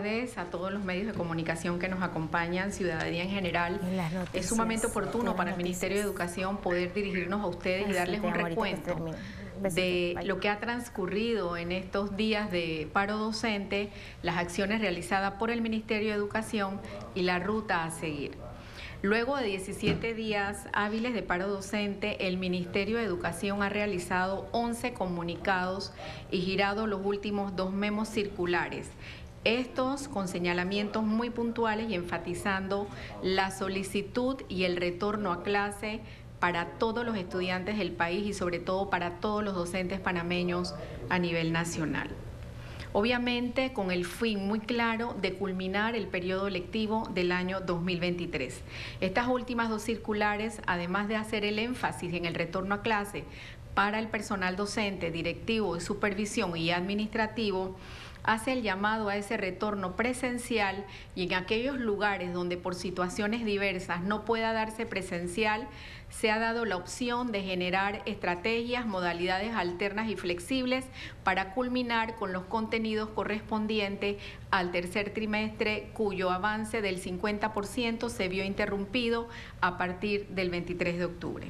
tardes a todos los medios de comunicación que nos acompañan, ciudadanía en general. Es sumamente oportuno para el Ministerio de Educación poder dirigirnos a ustedes y darles un recuento de lo que ha transcurrido en estos días de paro docente, las acciones realizadas por el Ministerio de Educación y la ruta a seguir. Luego de 17 días hábiles de paro docente, el Ministerio de Educación ha realizado 11 comunicados y girado los últimos 2 memos circulares. Estos con señalamientos muy puntuales y enfatizando la solicitud y el retorno a clase para todos los estudiantes del país y sobre todo para todos los docentes panameños a nivel nacional. Obviamente con el fin muy claro de culminar el periodo lectivo del año 2023. Estas últimas 2 circulares, además de hacer el énfasis en el retorno a clase para el personal docente, directivo, de supervisión y administrativo, hace el llamado a ese retorno presencial y en aquellos lugares donde por situaciones diversas no pueda darse presencial, se ha dado la opción de generar estrategias, modalidades alternas y flexibles para culminar con los contenidos correspondientes al tercer trimestre, cuyo avance del 50% se vio interrumpido a partir del 23 de octubre.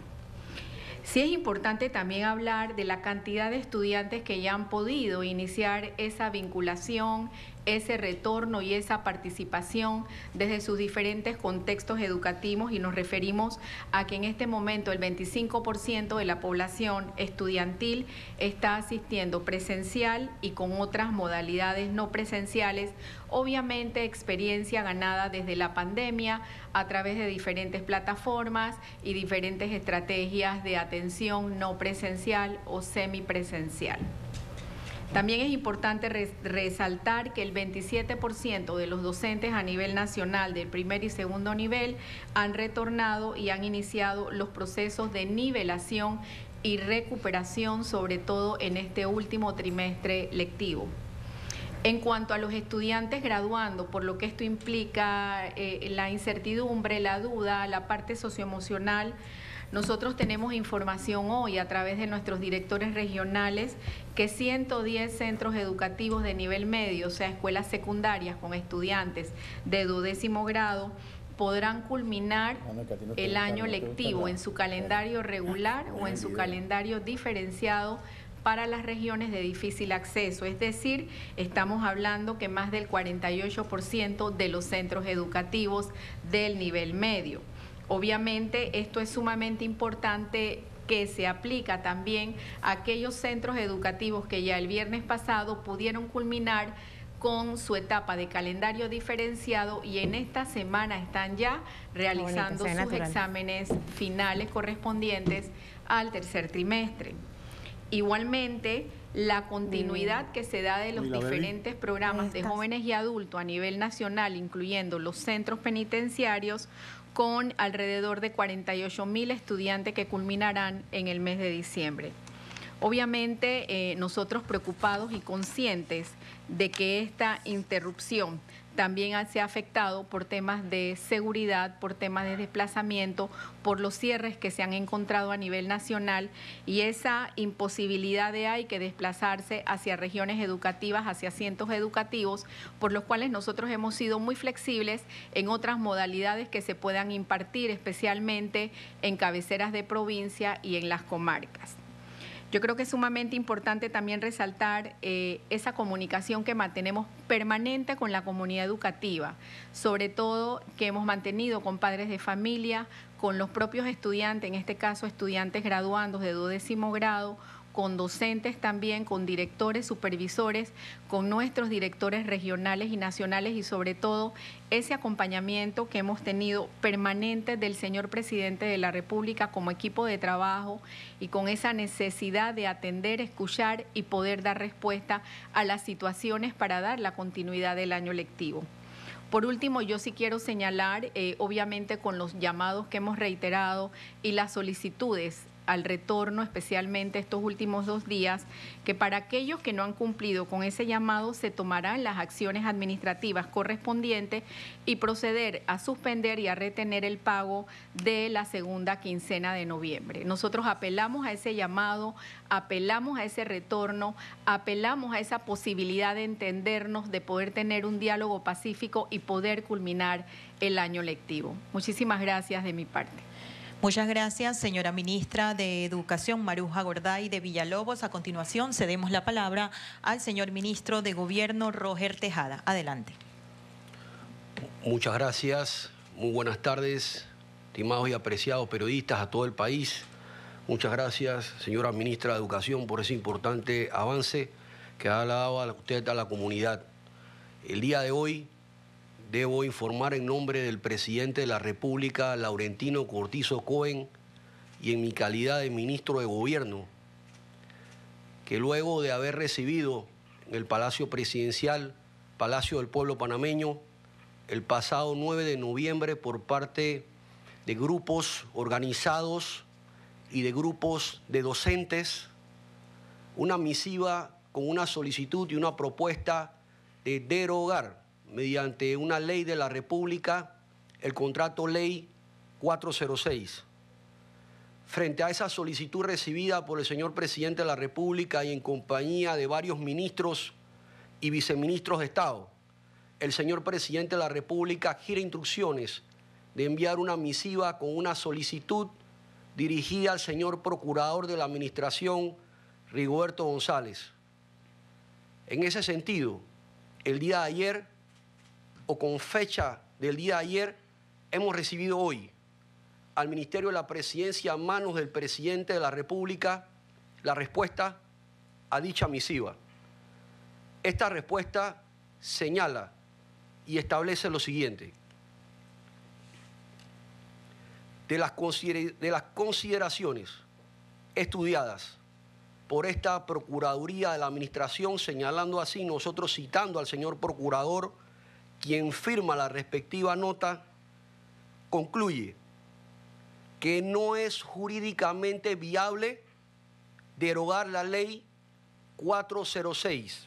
Sí es importante también hablar de la cantidad de estudiantes que ya han podido iniciar esa vinculación, ese retorno y esa participación desde sus diferentes contextos educativos, y nos referimos a que en este momento el 25% de la población estudiantil está asistiendo presencial y con otras modalidades no presenciales, obviamente experiencia ganada desde la pandemia a través de diferentes plataformas y diferentes estrategias de atención no presencial o semipresencial. También es importante resaltar que el 27% de los docentes a nivel nacional del primer y segundo nivel han retornado y han iniciado los procesos de nivelación y recuperación, sobre todo en este último trimestre lectivo. En cuanto a los estudiantes graduando, por lo que esto implica la incertidumbre, la duda, la parte socioemocional, nosotros tenemos información hoy a través de nuestros directores regionales que 110 centros educativos de nivel medio, o sea, escuelas secundarias con estudiantes de 12º grado, podrán culminar el año lectivo en su calendario regular o en su calendario diferenciado para las regiones de difícil acceso, es decir, estamos hablando que más del 48% de los centros educativos del nivel medio. Obviamente esto es sumamente importante que se aplica también a aquellos centros educativos que ya el viernes pasado pudieron culminar con su etapa de calendario diferenciado y en esta semana están ya realizando sus exámenes finales correspondientes al tercer trimestre. Igualmente, la continuidad que se da de los diferentes programas de jóvenes y adultos a nivel nacional, incluyendo los centros penitenciarios, con alrededor de 48.000 estudiantes que culminarán en el mes de diciembre. Obviamente, nosotros preocupados y conscientes de que esta interrupción también se ha afectado por temas de seguridad, por temas de desplazamiento, por los cierres que se han encontrado a nivel nacional y esa imposibilidad de hay que desplazarse hacia regiones educativas, hacia centros educativos, por los cuales nosotros hemos sido muy flexibles en otras modalidades que se puedan impartir, especialmente en cabeceras de provincia y en las comarcas. Yo creo que es sumamente importante también resaltar esa comunicación que mantenemos permanente con la comunidad educativa, sobre todo que hemos mantenido con padres de familia, con los propios estudiantes, en este caso estudiantes graduandos de 12º grado, con docentes también, con directores, supervisores, con nuestros directores regionales y nacionales y sobre todo ese acompañamiento que hemos tenido permanente del señor presidente de la República como equipo de trabajo y con esa necesidad de atender, escuchar y poder dar respuesta a las situaciones para dar la continuidad del año lectivo. Por último, yo sí quiero señalar, obviamente con los llamados que hemos reiterado y las solicitudes al retorno, especialmente estos últimos 2 días, que para aquellos que no han cumplido con ese llamado se tomarán las acciones administrativas correspondientes y proceder a suspender y a retener el pago de la segunda quincena de noviembre. Nosotros apelamos a ese llamado, apelamos a ese retorno, apelamos a esa posibilidad de entendernos, de poder tener un diálogo pacífico y poder culminar el año lectivo. Muchísimas gracias de mi parte. Muchas gracias, señora ministra de Educación, Maruja Gorday de Villalobos. A continuación, cedemos la palabra al señor ministro de Gobierno, Roger Tejada. Adelante. Muchas gracias. Muy buenas tardes, estimados y apreciados periodistas a todo el país. Muchas gracias, señora ministra de Educación, por ese importante avance que ha dado a usted a la comunidad. El día de hoy debo informar en nombre del presidente de la República, Laurentino Cortizo Cohen, y en mi calidad de ministro de Gobierno, que luego de haber recibido en el Palacio Presidencial, Palacio del Pueblo Panameño, el pasado 9 de noviembre por parte de grupos organizados y de grupos de docentes, una misiva con una solicitud y una propuesta de derogar mediante una ley de la República el contrato ley 406. Frente a esa solicitud recibida por el señor presidente de la República y en compañía de varios ministros y viceministros de Estado, el señor presidente de la República gira instrucciones de enviar una misiva con una solicitud dirigida al señor procurador de la Administración, Rigoberto González. En ese sentido, el día de ayer, o con fecha del día de ayer, hemos recibido hoy al Ministerio de la Presidencia a manos del presidente de la República la respuesta a dicha misiva. Esta respuesta señala y establece lo siguiente: de las consideraciones estudiadas por esta Procuraduría de la Administración, señalando así, nosotros citando al señor procurador, quien firma la respectiva nota, concluye que no es jurídicamente viable derogar la ley 406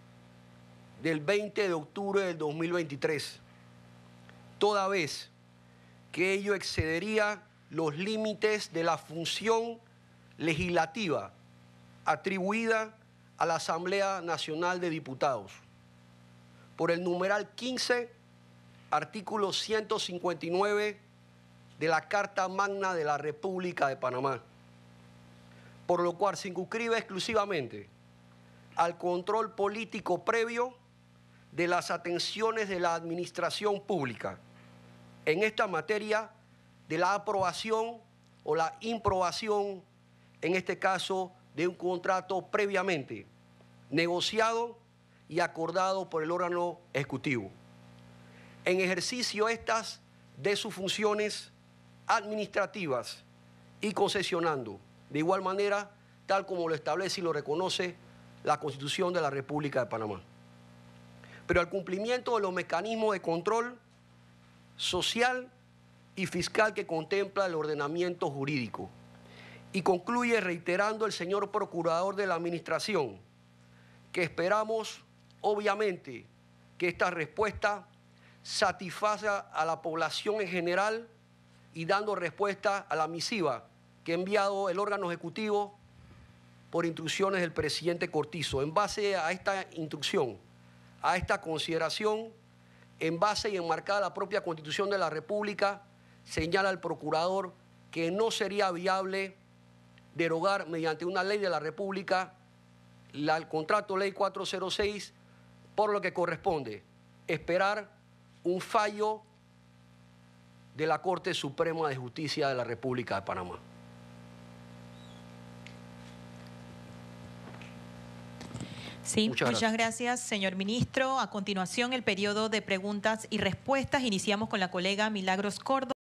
del 20 de octubre del 2023, toda vez que ello excedería los límites de la función legislativa atribuida a la Asamblea Nacional de Diputados por el numeral 15, artículo 159 de la Carta Magna de la República de Panamá, por lo cual se circunscribe exclusivamente al control político previo de las atenciones de la administración pública en esta materia de la aprobación o la improbación, en este caso, de un contrato previamente negociado y acordado por el órgano ejecutivo, en ejercicio estas de sus funciones administrativas y concesionando, de igual manera, tal como lo establece y lo reconoce la Constitución de la República de Panamá. Pero al cumplimiento de los mecanismos de control social y fiscal que contempla el ordenamiento jurídico. Y concluye reiterando el señor procurador de la Administración que esperamos, obviamente, que esta respuesta satisfaga a la población en general y dando respuesta a la misiva que ha enviado el órgano ejecutivo por instrucciones del presidente Cortizo. En base a esta instrucción, a esta consideración, en base y enmarcada la propia Constitución de la República, señala el procurador que no sería viable derogar mediante una ley de la República el contrato ley 406, por lo que corresponde esperar un fallo de la Corte Suprema de Justicia de la República de Panamá. Sí, muchas gracias, señor ministro. A continuación, el periodo de preguntas y respuestas. Iniciamos con la colega Milagros Córdoba.